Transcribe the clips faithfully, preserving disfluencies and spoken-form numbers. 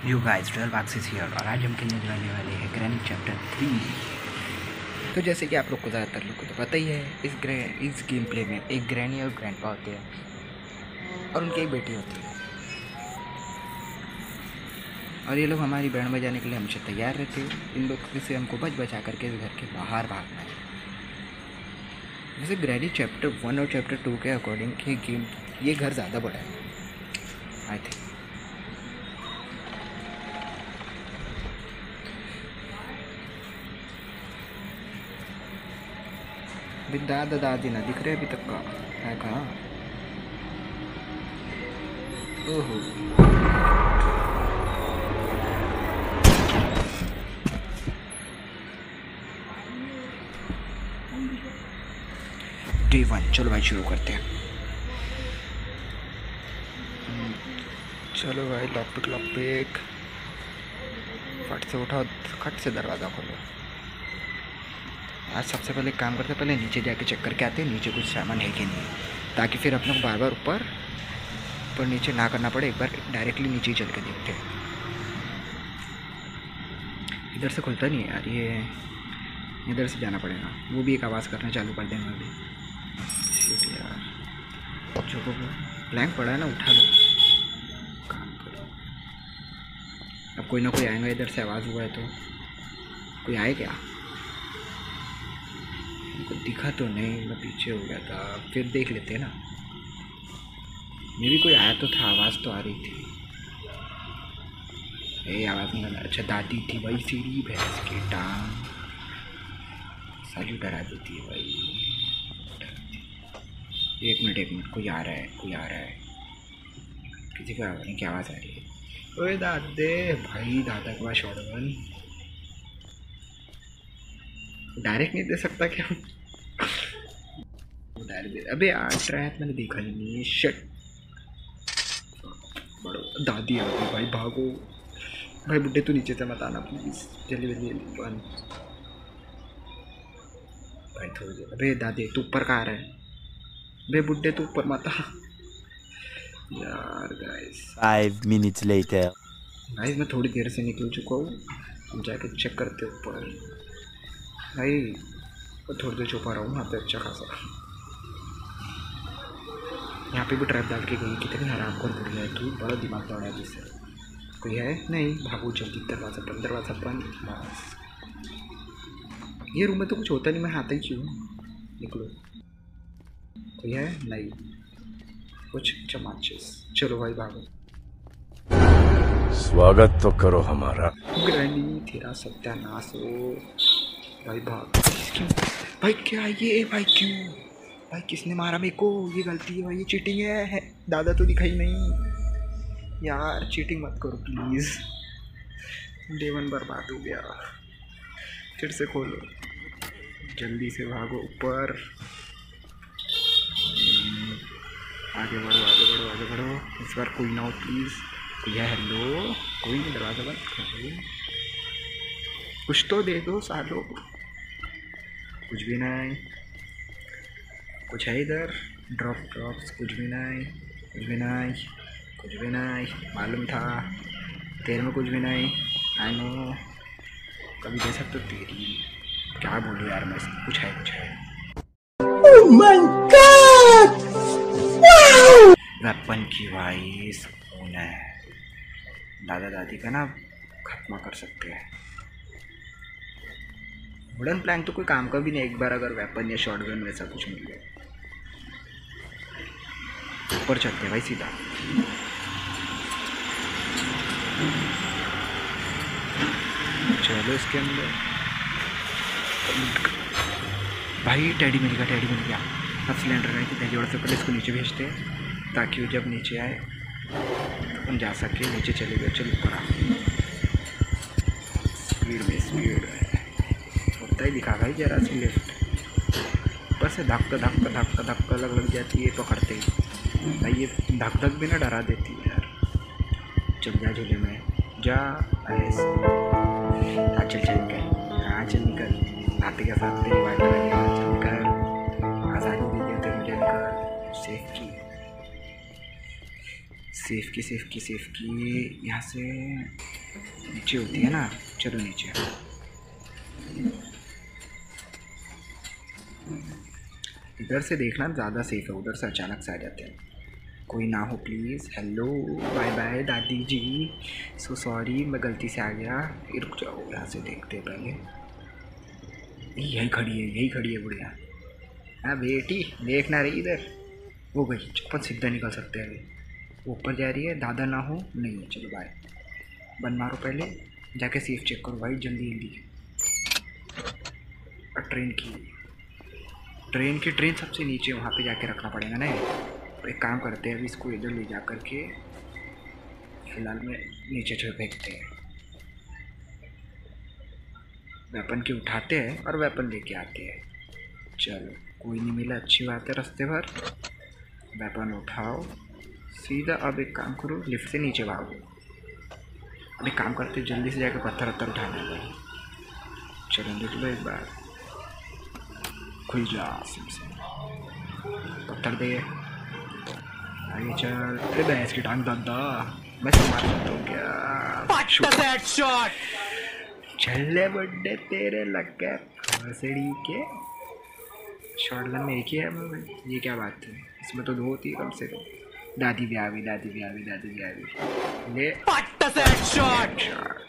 You guys twelve axis here और आज हम खेलने जाने वाले हैं ग्रैनी चैप्टर थ्री। तो जैसे कि आप लोग को ज़्यादातर लोग को तो पता ही है, इस ग्रे इस गेम प्ले में एक ग्रैनी और ग्रैंडपा होते हैं और उनकी एक बेटी होती है और ये लोग हमारी बैंड बजाने के लिए हमसे तैयार रहते हैं। इन लोग से हमको बच बचा करके घर के बाहर भागना है। वैसे ग्रैनी चैप्टर वन और चैप्टर टू के अकॉर्डिंग ये गेम ये घर ज़्यादा बड़ा है आई थिंक। अभी दादा दादी ना दिख रहे अभी तक का है कहाँ। ओहो डे वन, चलो भाई शुरू करते हैं। चलो भाई लॉक पिक लॉक पिक फट से उठाओ, खट से दरवाज़ा खोलो। आज सबसे पहले काम करते पहले नीचे जाके चेक करके आते हैं नीचे कुछ सामान है कि नहीं, ताकि फिर अपने को बार बार ऊपर ऊपर नीचे ना करना पड़े। एक बार डायरेक्टली नीचे ही चल के देखते हैं। इधर से खुलता नहीं है यार, ये इधर से जाना पड़ेगा। वो भी एक आवाज़ करना चालू कर देंगे अभी। यार जो ब्लैंक पड़ा है ना, उठा लो, काम करो। अब कोई ना कोई आएगा इधर से, आवाज़ हुआ है तो कोई आए क्या? को दिखा तो नहीं, मैं पीछे हो गया था। फिर देख लेते हैं ना, मे भी कोई आया तो था, आवाज़ तो आ रही थी। ए आवाज़ नहीं आ। अच्छा दादी थी भाई, सीढ़ी भैंस की टांग साली डरा देती है भाई। एक मिनट एक मिनट, कोई आ रहा है कोई आ रहा है, किसी को आवाज़ नहीं, क्या आवाज़ आ रही है? ओए दादे भाई, दादा के पास शॉटगन डायरेक्ट नहीं दे सकता क्या? डायरेक्ट दे। अबे यार ट्रैप मैंने देखा ही नहीं। शट, बड़ो दादी आ गई भाई, भागो भाई। बुड्ढे तो नीचे से मत आना प्लीज, जल्दी जल्दी बन भाई थोड़ी देर। अबे दादी तू ऊपर कहाँ आ रहा है? बे बुड्ढे तू ऊपर मत आ यार। Guys five minutes later. Guys मैं थोड़ी देर से निकल चुका हूँ, हम जाके चेक करते ऊपर भाई। थोड़ी देर छुपा रहा हूँ वहाँ पे अच्छा खासा। यहाँ पे भी ट्रैप डाल के गई, कितनी हराम कर बुढ़िया है तू, बड़ा दिमाग दौड़ा है जिससे। कोई है नहीं, भागो जल्दी, दरवाज़ा बंद दरवाज़ा बंद। बस ये रूम में तो कुछ होता नहीं, मैं आता ही क्यों? निकलो। कोई है नहीं, कुछ चमाचेस। चलो भाई भागो। स्वागत तो करो हमारा। ग्रैनी तेरा सत्यानाश हो भाई, भाग। क्यों भाई, क्या ये भाई, क्यों भाई, किसने मारा मेरे को? ये गलती है भाई, ये चीटिंग है। दादा तो दिखाई नहीं यार, चीटिंग मत करो प्लीज़। डे वन बर्बाद हो गया। फिर से खोलो, जल्दी से भागो ऊपर। आगे बढ़ो आगे बढ़ो आगे बढ़ो। इस बार कोई ना हो प्लीज़। कोई है? हेलो, कोई नहीं, दरवाज़ा बंद करो। कुछ तो दे दो सालों। कुछ भी नहीं। कुछ है इधर? ड्रॉप ड्रॉप्स, कुछ भी नहीं कुछ भी नहीं कुछ भी नहीं। मालूम था तेरे में कुछ भी नहीं। आई नो, कभी दे सकते तेरी। क्या बोलूं यार मैं, कुछ है कुछ है। Oh my God! Wow! Weapon की भाई सुकून है, दादा दादी का ना खत्म कर सकते हैं। वुडन प्लैंक तो कोई काम का भी नहीं, एक बार अगर वेपन या शॉटगन वैसा कुछ मिल गया। ऊपर चलते हैं भाई सीधा। चलो इसके अंदर भाई, टेडी मिल गया टेडी मिल गया। अब सिलेंडर का कितने जोड़ से पहले इसको नीचे भेजते हैं, ताकि वो जब नीचे आए तो हम जा सके। नीचे चले गए, चलो ऊपर आ। स्पीड में स्पीड होता ही दिखा भाई, जरा सी लिफ्ट बस धक्का धक्का धक्का धक्का लग लग जाती है पकड़ते ही भाई। ये धक धक भी ना डरा देती है यार। चल जा झूले में जा, ऐसे हाँ चल चल निकल, हाँ चल निकल। नाते के साथ तेरी बात करेंगे, चल निकल। आज़ादी दे देते मुझे, निकल। सेफ की सेफ की सेफ की सेफ की यहाँ से नीचे होती है ना, चलो नीचे। इधर से देखना ज़्यादा सेफ है, उधर से अचानक से आ जाते हैं। कोई ना हो प्लीज़। हेलो बाय बाय दादी जी, सो सॉरी मैं गलती से आ गया। ये रुक जाओ, यहाँ से देखते पहले। यही खड़ी है, यही खड़ी है बुढ़िया। हाँ बेटी देखना रही इधर। वो गई, अपन सीधा निकल सकते हैं अभी। वो ऊपर जा रही है, दादा ना हो नहीं है। चलो बाय। बन मारो पहले, जाके सेफ चेक करो भाई जल्दी जल्दी। ट्रेन की ट्रेन की ट्रेन सबसे नीचे वहाँ पे जाके रखना पड़ेगा ना। तो एक काम करते हैं, अभी इसको इधर ले जा कर के फिलहाल में नीचे छोड़ फेंकते हैं। वेपन के उठाते हैं और वेपन लेके आते हैं। चलो कोई नहीं मिला, अच्छी बात है। रास्ते भर वेपन उठाओ सीधा। अब एक काम करो, लिफ्ट से नीचे भागो। अब एक काम करते जल्दी से जाके पत्थर वत्थर उठाना है भाई। चलो देख लो एक बार, खुल जा सिम से। पत्थर दे आगे चल। अरे भैंस की टांग दादा, मैं मार सकता हूँ क्या? चले बड्डे तेरे लग गए फसड़ी के। शॉटगन में एक ही है भाई, ये क्या बात है? इसमें तो दो होती है कम से कम। दादी भी आ गई, दादी भी आ गई, दादी भी आ गई। ले शॉट।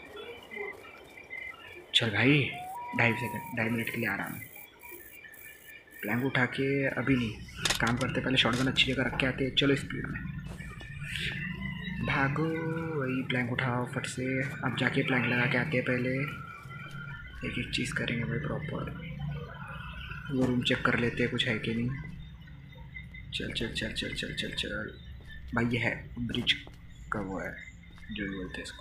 चल भाई, ढाई सेकंड ढाई मिनट के लिए आराम है। प्लैंक उठा के अभी नहीं, काम करते पहले शॉटगन अच्छी जगह रख के आते हैं। चलो स्पीड में भागो। वही प्लैंक उठाओ फट से। अब जाके प्लैंक लगा के आते हैं पहले। एक एक चीज़ करेंगे भाई प्रॉपर। वो रूम चेक कर लेते हैं कुछ है कि नहीं। चल चल चल चल चल चल चल भाई, ये है ब्रिज का वो है जो भी बोलते हैं इसको।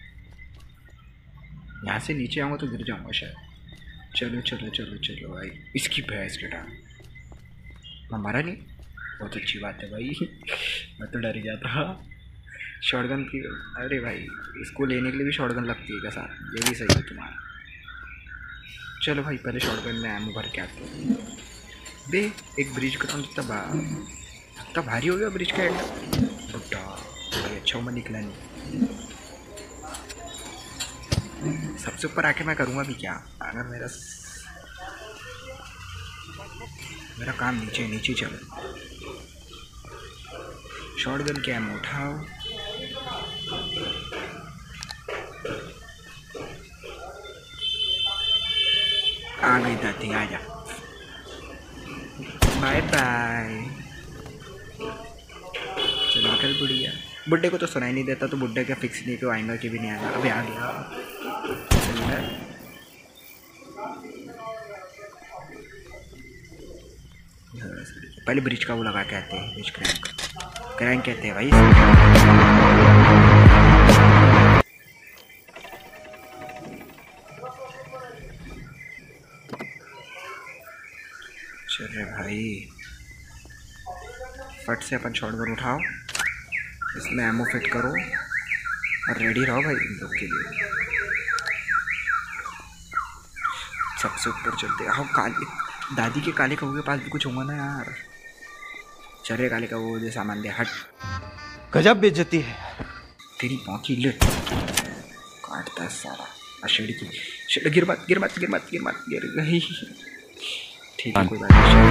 यहाँ से नीचे आऊँगा तो गिर जाऊँगा शायद। चलो चलो चलो चलो भाई, इसकी भैंस के टांग हमारा नहीं। बहुत अच्छी बात है भाई, मैं तो डर गया था शॉटगन की। अरे भाई इसको लेने के लिए भी शॉटगन लगती है क्या साथ? ये भी सही है तुम्हारा। चलो भाई पहले शॉटगन में एमो भर के आते हैं। बे एक ब्रिज का जितना बा इतना भारी हो गया ब्रिज का एंड। बुड्ढा भाई अच्छा मैं निकला नहीं। सबसे ऊपर आके मैं करूँगा भी क्या अगर मेरा मेरा काम नीचे नीचे चलो। शॉटगन के एमो उठाओ। आ गई दादी, आ जा। Bye bye. चलो कल बुढ़िया। बुड्ढे को तो सुनाई नहीं देता तो बुड्ढे का फिक्स नहीं कि आएगा कि भी नहीं आएगा। अभी आ गया। पहले ब्रिज का वो लगा के आते हैं, ब्रिज क्रैंक क्रैंक कहते हैं भाई। चले भाई फट से अपन शॉटगन उठाओ, इसमें एमो फिट करो और रेडी रहो भाई इन लोग के लिए। सबसे ऊपर चलते हाँ। काले दादी के काले कबू के पास भी कुछ होगा ना यार। चले काले कबू जो सामान दे। हट, गजब बेइज्जती है तेरी पहुंची लिट काटता है सारा। अशेड़ की शेड़ गिर मत गिर मत गिर मत गिर मत गिर गई। ठीक है कोई बात नहीं।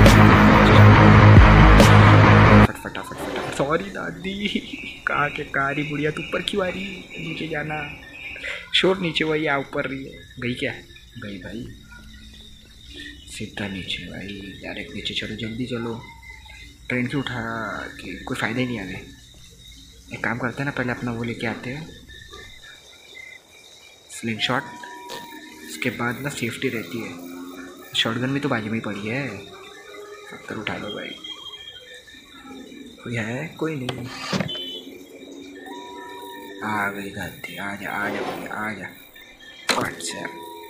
फट फटाफट फटाफट। सॉरी दादी, कहाँ के कारी बुढ़िया तू ऊपर क्यों आ रही? नीचे जाना शोर नीचे वही आ ऊपर रही है। गई क्या? गई भाई सीधा नीचे भाई। डायरेक्ट नीचे चलो जल्दी चलो। ट्रेन की उठा के कोई फ़ायदा ही नहीं आगे। एक काम करते हैं ना, पहले अपना वो लेके आते हैं स्लिंग शॉट। उसके बाद ना सेफ्टी रहती है। शॉटगन में तो बाजू में ही पड़ी है। पत्थर उठा लो भाई। कोई है? कोई नहीं। आ गई दादी, आ जा आ जा भाई आ जा। फट से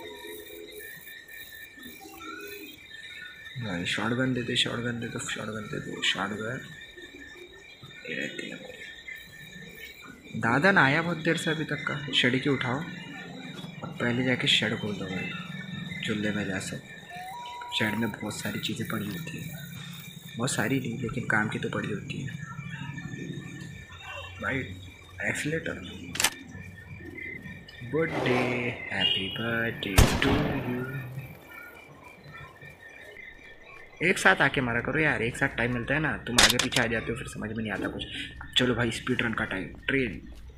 भाई शॉटगन दे दे, शॉटगन दे दो, शॉटगन दे दो, शॉटगन ये रहती है भाई। दादा ना आया बहुत देर से अभी तक का। शेड की उठाओ और पहले जाके शेड खोल दो भाई। चूल्हे में जा सकते। शेड में बहुत सारी चीज़ें पड़ी होती है, बहुत सारी नहीं लेकिन काम की तो पड़ी होती है भाई। Accelerator birthday, happy birthday to you. एक साथ आके मारा करो यार, एक साथ टाइम मिलता है ना, तुम आगे पीछे आ जाते हो फिर समझ में नहीं आता कुछ। चलो भाई स्पीड रन का टाइम। ट्रेन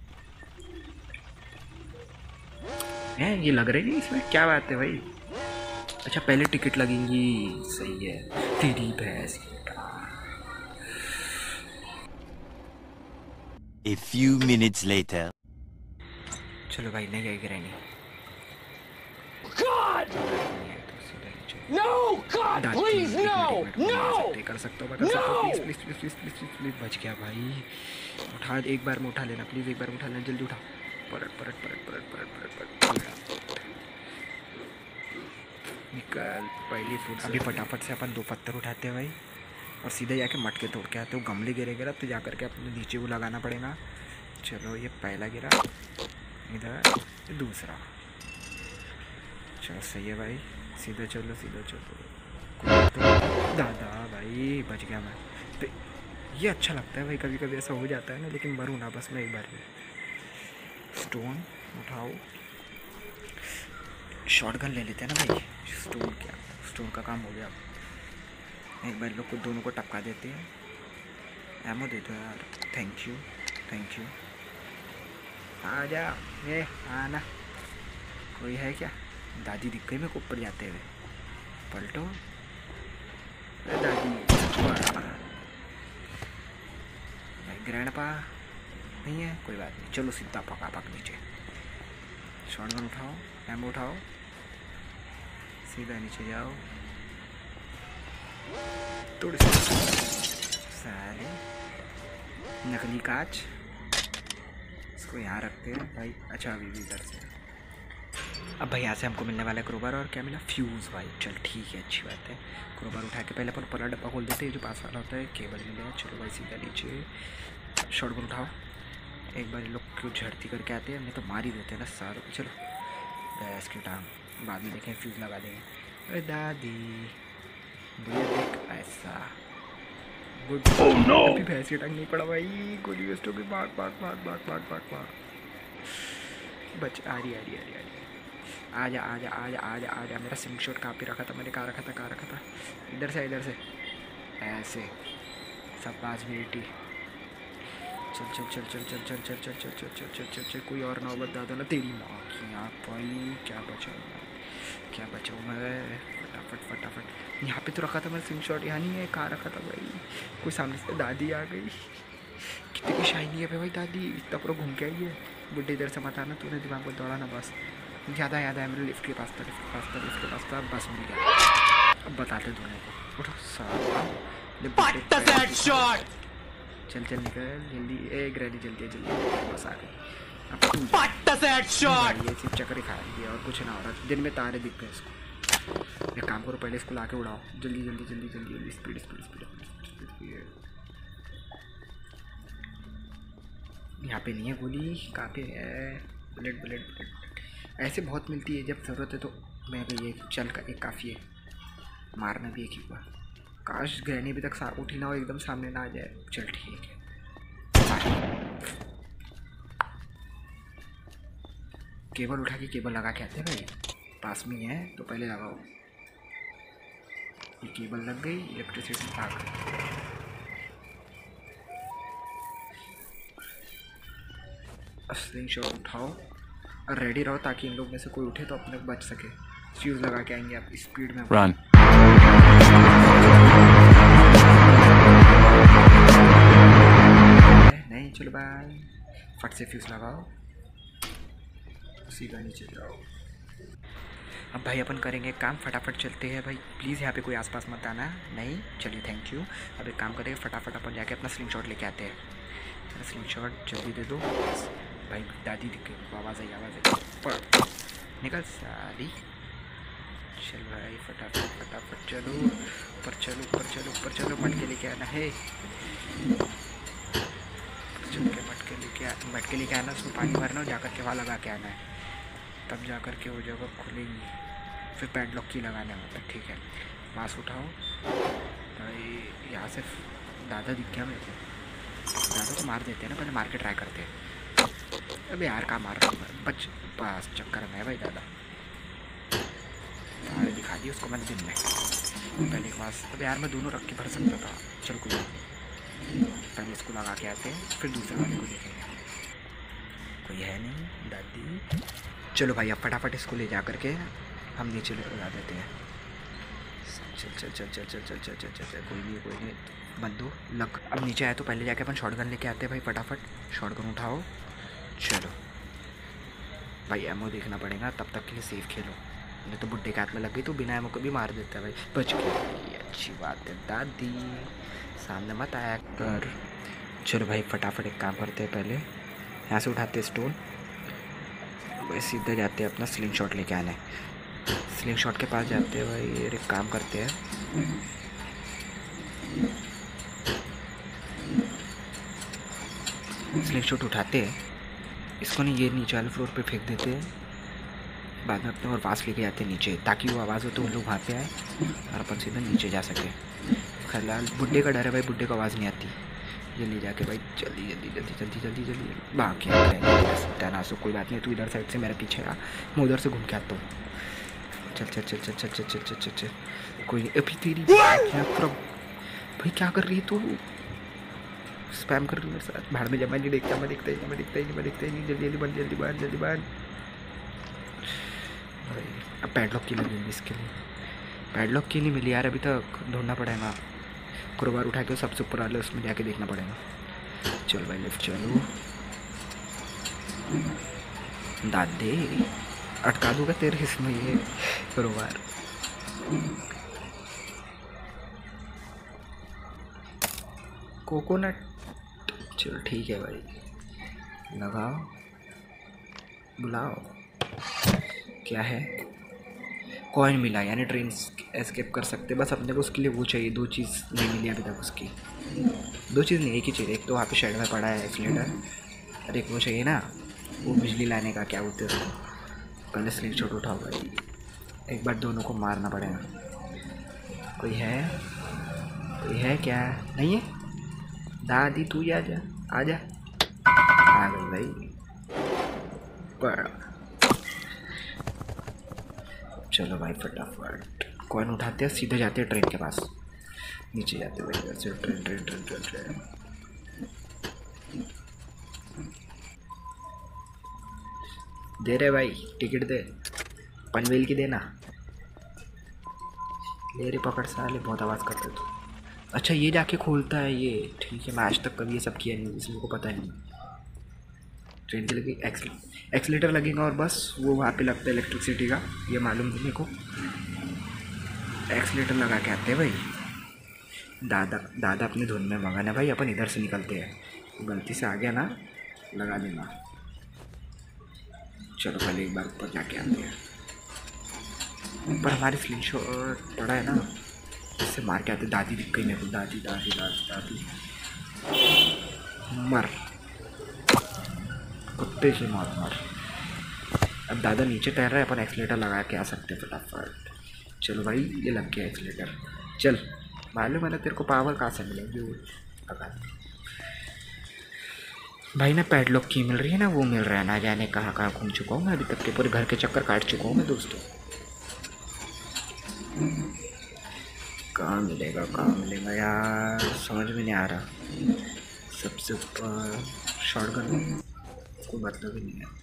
है ये, लग रही है इसमें, क्या बात है भाई। अच्छा पहले टिकट लगेंगी, सही है। तेरी भैंस। A few minutes later. चलो भाई नहीं गई गिरानी। God! No! God, please, no! No! कर सकता हूँ, कर सकता हूँ, please please please please please please please. बच गया भाई। उठा, एक बार में उठा लेना प्लीज, एक बार में उठा लेना, जल्दी उठा। पलट पलट पलट पलट पलट पलट पलट निकल पहली फुट। अभी फटाफट से अपन दो पत्थर उठाते हैं भाई और सीधे जाके मटके तोड़ के आते हो। गमले गिरे गिरा तो जा करके अपने नीचे वो लगाना पड़ेगा। चलो ये पहला गिरा, इधर दूसरा। चलो सही है भाई, सीधे चलो सीधे चलो। तो दादा भाई बच गया मैं। तो ये अच्छा लगता है भाई, कभी कभी ऐसा हो जाता है ना, लेकिन मरूँ ना बस मैं एक बार ही। स्टोन उठाओ, शॉटगन ले लेते हैं ना भाई। स्टोन क्या, स्टोन का काम हो गया। एक बार लोग को दोनों को टपका देते हैं। एमो दे दो यार, थैंक यू थैंक यू। आ जा ये आना, कोई है क्या? दादी दिख गई मेरे को ऊपर जाते हुए। पलटो दादी। ग्रैंडपा नहीं है, कोई बात नहीं। चलो सीधा पका पक नीचे। शॉटगन उठाओ, एमो उठाओ, सीधा नीचे जाओ। थोड़ी सारे नकली कांच, इसको यहाँ रखते हैं भाई। अच्छा अभी भी इधर से। अब भाई यहाँ से हमको मिलने वाला है क्रोबार, और क्या मिला? फ्यूज़ भाई। चल ठीक है, अच्छी बात है। क्रोबार उठा के पहले अपन पहला डब्बा खोल देते हैं जो पास वाला होता है। केबल मिला। चलो भाई सीधा नीचे। शॉटगन उठाओ, एक बार लोग क्यों झड़ती करके आते हैं, नहीं तो मार ही देते हैं ना सारों। चलो गैस की टांग, बाद में देखें फ्यूज़ लगा देंगे। अरे दादी भैया देख ऐसा गुड। oh, no! अभी भैंस की टांग नहीं पड़ा भाई, गोली वेस्ट हो गई। भाग भाग भाग भाग भाग भाग भाग। बच आ रही आ रही आ रही आ रही। आजा आजा आजा आजा आजा। मेरा सिंग शॉट कहाँ पे रखा था मैंने? कहाँ रखा था कहाँ रखा था? इधर से इधर से ऐसे सब बाज बेटी। चल चल चल चल चल चल चल चल चल चल चल चल चल चल। कोई और नौबत दादा ना तेरी माँ की आँख भाई। क्या बचाऊँ क्या बचाऊँ मैं? फटाफट फटाफट। यहाँ पे तो रखा था मैं सिंग शॉट, यहाँ नहीं है। कहाँ रखा था भाई? कोई सामने से दादी आ गई। कितनी शाइनी है भाई दादी, इतना पूरा घूम के आई है। बुढ़े इधर से मत आना, तूने दिमाग को दौड़ा ना बस। ज़्यादा याद आया मेरे, लिफ्ट के पास था लिफ्ट के पास था लिफ्ट के पास था बस मिल गया। अब बताते दोनों को। उठो साला। चल चल निकल जल्दी। ए ग्रैनी जल्दी जल्दी, बस आ गई। अब ये सिर्फ चक्कर ही खा रही है और कुछ ना हो रहा। दिन में तारे दिख गए इसको। एक काम करो, पहले इसको ला के उड़ाओ जल्दी जल्दी जल्दी जल्दी जल्दी। Speed speed speed speed. यहाँ पे नहीं है गोली, कहाँ पे है? बुलेट बुलेट बुलेट ऐसे बहुत मिलती है, जब ज़रूरत है तो मैं भी ये चल का एक काफ़ी है। मारना भी एक ही हुआ। काश ग्रैनी अभी तक उठी ना हो, एकदम सामने ना आ जाए। चल ठीक है। केबल उठा के केबल लगा के आते हैं भाई, पास में है तो पहले लगाओ। ये केबल लग गई, इलेक्ट्रिसिटी आ गई। स्लिंग शॉट उठाओ और रेडी रहो ताकि इन लोग में से कोई उठे तो अपने बच सके। फ्यूज लगा के आएंगे आप स्पीड में। Run. नहीं चलो भाई, फट से फ्यूज लगाओ, सीधा नीचे जाओ। अब भाई अपन करेंगे काम, फटाफट चलते हैं भाई। प्लीज़ यहाँ पे कोई आसपास मत आना। नहीं चलिए थैंक यू। अब एक काम करेंगे, फटाफट अपन जाके अपना स्लिंग शॉट लेके आते हैं। स्लिंग शॉट जल्दी दे दो भाई। दादी दिख गई, आवाज़ आई आवाज़ आई। पड़ निकल सारी। चल भाई फटाफट फटाफट चलो ऊपर चलो ऊपर चलो ऊपर चलो। मटके लेके आना है, चल के मटके लेके आ मटके लेके आना, उसमें पानी भरना और जाकर के वहाँ लगा के आना है, तब जा कर के वो जगह खुलेंगी। फिर पैडलॉक की लगाने होता है। ठीक है, मास्क उठाओ भाई। यहाँ से दादा दिख गया मेरे को। दादा को मार देते हैं ना, पहले मार के ट्राई करते हैं। अबे यार कहाँ मार रहा हूँ बच पास चक्कर में है भाई दादा। अरे दिखा दी उसको मैंने दिन में पहले के पास। अबे यार मैं दोनों रख के भर सकता था। चल कोई पहले इसको लगा के आते हैं फिर दूसरे वाले को देखेंगे। कोई है नहीं दादी। चलो भाई अब फटाफट इसको ले जा करके हम नीचे लगा देते हैं। चल चल चल चल चल चल चल चल चल चल कोई नहीं कोई नहीं बंदो लग। अब नीचे आए तो पहले जाके अपन शॉटगन लेके आते हैं भाई। फटाफट शॉटगन उठाओ। चलो भाई एमओ देखना पड़ेगा तब तक के लिए सेफ खेलो नहीं तो बुड्ढे के हाथ में लग गई तो बिना एमओ को भी मार देता है भाई। बच गया अच्छी बात है दादी सामने मत आया कर। चलो भाई फटाफट एक काम करते हैं पहले यहाँ से उठाते हैं स्टोन भाई सीधे जाते हैं अपना स्लिंग शॉट लेके आने। स्लिंग शॉट के पास जाते हैं भाई। एक काम करते हैं स्लिंग शॉट उठाते हैं इसको नहीं ये नीचे वाले फ्लोर पे फेंक देते हैं। बाद में अपने और पास लेके जाते हैं नीचे ताकि वो आवाज़ हो तो उन लोग वहाँ पे आए और अपन सीधा नीचे जा सके। फिलहाल बुड्ढे का डर है भाई बुड्ढे को आवाज़ नहीं आती। ये ले जाके भाई जल्दी जल्दी जल्दी जल्दी जल्दी जल्दी बाकी तनासो कोई बात नहीं तू इधर साइड से मेरे पीछे आ मैं उधर से घूम के आता हूँ। चल चल चल चल चल चल चल चल चल चल कोई नहीं अभी तेरी भाई क्या कर रही है तू स्पैम कर रही है मेरे साथ। भाड़ में जमा नहीं देखता मैं देखता ही नहीं मैं देखता ही नहीं मैं देखता ही नहीं। जल्दी जल्दी बंद जल्दी बंद जल्दी बंद। अब पैडलॉक की लगेगी इसके लिए। पैडलॉक की नहीं मिली यार अभी तक ढूंढना पड़ेगा। क्रोबार उठा के सबसे ऊपर वाले उसमें जाके देखना पड़ेगा। चल भाई लेफ्ट चलो दादे अटका दूंगा तेरे इसमें ये क्रोबार। कोकोनट चलो ठीक है भाई लगाओ बुलाओ। क्या है कॉइन मिला यानी ट्रेन एस्केप कर सकते बस अपने को उसके लिए वो चाहिए। दो चीज़ नहीं मिली अभी तक उसकी। दो चीज़ नहीं एक ही चाहिए। एक तो वहाँ पे शेड में पड़ा है एक्सीलेटर और एक वो चाहिए ना वो बिजली लाने का क्या बोलते हैं उसको। पहले स्लिंग शॉट उठाओ भाई एक बार दोनों को मारना पड़ेगा। कोई है कोई है क्या नहीं है दादी तू ही आ जा आ जा आ गई भाई पर। चलो भाई फटाफट कॉइन उठाते हैं सीधे जाते हैं ट्रेन के पास नीचे जाते हैं भाई ऐसे train train train train train. दे रहे भाई टिकट दे पनवेल की देना। ले रे पकड़ साले बहुत आवाज़ करते तो। अच्छा ये जाके खोलता है ये ठीक है। मैं आज तक कभी ये सब किया नहीं इसलिए को पता नहीं। ट्रेन के लगी एक्सीलेटर लगेगा और बस वो वहाँ पे लगता है इलेक्ट्रिसिटी का ये मालूम नहीं को। एक्सीलेटर लगा के आते हैं भाई। दादा दादा अपनी धुन में मगन है भाई। अपन इधर से निकलते हैं गलती से आ गया ना लगा देना। चलो पहले एक बार ऊपर जाके आते हैं। ऊपर हमारी स्लिंग शॉट पड़ा है ना इससे मार के आते। दादी दिख गई मेरे को दादी दादी दादी दादी मर कुत्ते की मौत मर। अब दादा नीचे तैर रहा है अपन एक्सीलेटर लगा के आ सकते हैं फटाफट। चलो भाई ये लग गया एक्सीलेटर। चल मालूम है ना तेरे को पावर कहाँ से मिलेगी वो लगा भाई। ना पैडलॉक की मिल रही है ना वो मिल रहा है ना जाने कहाँ कहाँ घूम चुका हूँ मैं अभी तक के पूरे घर के चक्कर काट चुका हूँ मैं दोस्तों। कहाँ मिलेगा कहाँ मिलेगा यार समझ में नहीं आ रहा। सबसे ऊपर शॉटगन कोई मतलब ही नहीं है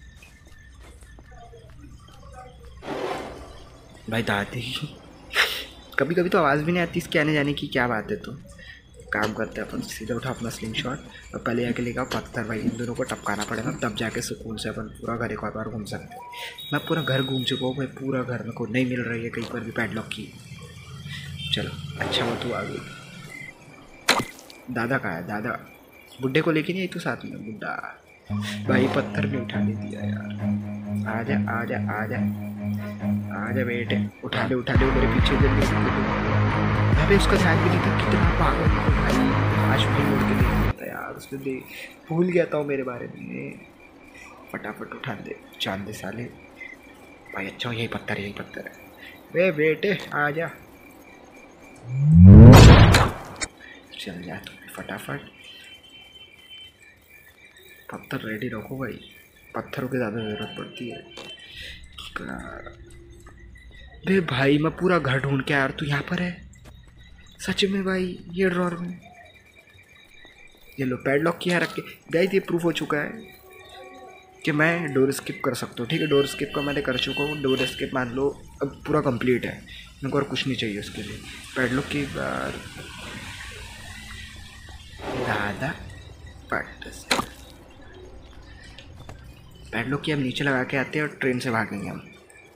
भाई। दादी कभी कभी तो आवाज़ भी नहीं आती इसके आने जाने की क्या बात है। तो काम करते हैं अपन सीधा उठा अपना स्लिंग शॉट और पहले जाके लेगा पत्थर भाई। इन दोनों को टपकाना पड़ेगा तब जाके सुकून से अपन पूरा घर एक बार घूम सकते हैं। मैं पूरा घर घूम चुका हूँ भाई पूरा घर में को नहीं मिल रही है कहीं पर भी पैडलॉक की। चलो अच्छा वो तू आ गई। दादा कहाँ है दादा बुड्ढे को लेके नहीं आई तू साथ में बुड्ढा भाई पत्थर भी उठा ले दिया यार। आजा आजा आजा आजा बेटे उठा ले उठा ले मेरे पीछे जल्दी से। अबे उसका ध्यान भी नहीं था कितना पागल भाई। आज भी मुड़ के देख लेता यार उसने दे भूल गया था मेरे बारे में। फटाफट उठा दे चांद दे साले भाई। अच्छा यही पत्थर यही पत्थर है वे बेटे आजा। चल जा तू फटाफट पत्थर रेडी रखो भाई पत्थरों की ज़्यादा ज़रूरत पड़ती है। बे भाई मैं पूरा घर ढूंढ के यार, तू यहाँ पर है सच में भाई? ये ड्रॉर में ये लो पैडलॉक किया रख के। गाइस ये प्रूफ हो चुका है कि मैं डोर स्किप कर सकता हूँ। ठीक है, डोर स्किप का मैंने कर चुका हूँ। डोर स्किप मान लो अब पूरा कंप्लीट है, मेरे को और कुछ नहीं चाहिए उसके लिए। पैडलॉक की बार दादा पट पैडलॉक की हम नीचे लगा के आते हैं और ट्रेन से भागेंगे हम।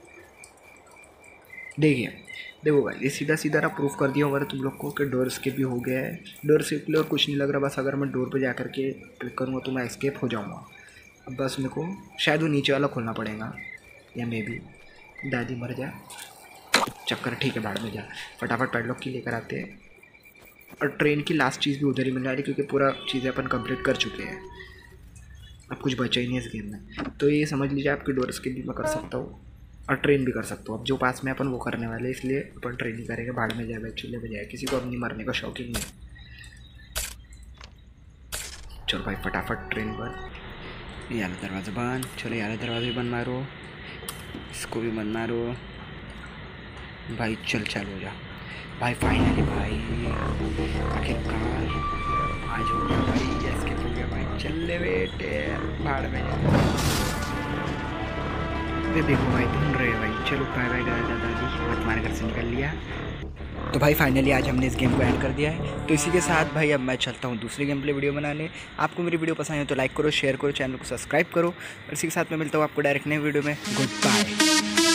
देखिए देखो भाई ये सीधा सीधा ना प्रूफ कर दिया होगा तुम लोग को कि डोर स्केप भी हो गया है। डोर स्केप के लिए और कुछ नहीं लग रहा, बस अगर मैं डोर पे जा करके क्लिक करूँगा तो मैं एस्केप हो जाऊँगा। अब बस मेरे को शायद वो नीचे वाला खोलना पड़ेगा या मे भी दादी मर जाए चक्कर। ठीक है बाहर में जा, फटाफट पैडलॉक की लेकर आते हैं। और ट्रेन की लास्ट चीज़ भी उधर ही मिलने वाली क्योंकि पूरा चीज़ें अपन कंप्लीट कर चुके हैं। अब कुछ बचा ही नहीं इस गेम में। तो ये समझ लीजिए आपकी डोर स्केप भी मैं कर सकता हूँ और ट्रेन भी कर सकता हूँ। अब जो पास में अपन वो करने वाले, इसलिए अपन ट्रेन ही करेंगे। भाड़ में जाए चूल्हे में जाए, किसी को अब नहीं मरने का शौक ही नहीं। चलो भाई फटाफट ट्रेन पर। ये वाला दरवाज़ा बंद, चलो ये वाला दरवाज़ा बंद मारो, इसको भी बंद मारो भाई। चल चालू हो जा भाई फाइनली भाई, आखिरकार आज हो गया भाई, एस्केप हो गया भाई। चल ले बेटे भाड़ में जा। देखो भाई ढूंढ रहे हैं भाई। चलो बाय बाय दादा दादी, मैं तुम्हारे घर से निकल लिया। तो भाई फाइनली आज हमने इस गेम को एंड कर दिया है। तो इसी के साथ भाई अब मैं चलता हूँ दूसरी गेम प्ले वीडियो बनाने। आपको मेरी वीडियो पसंद है तो लाइक करो, शेयर करो, चैनल को सब्सक्राइब करो। और इसी के साथ मैं मिलता हूँ आपको डायरेक्ट नए वीडियो में। Good bye.